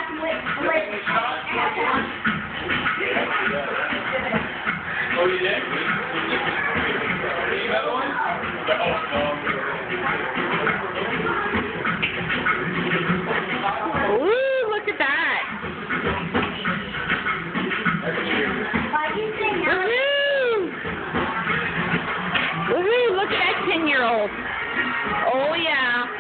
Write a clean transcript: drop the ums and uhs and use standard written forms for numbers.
Oh, you did? Another one? Ooh, look at that. Woohoo! Woohoo, look at that 10-year-old. Oh, yeah.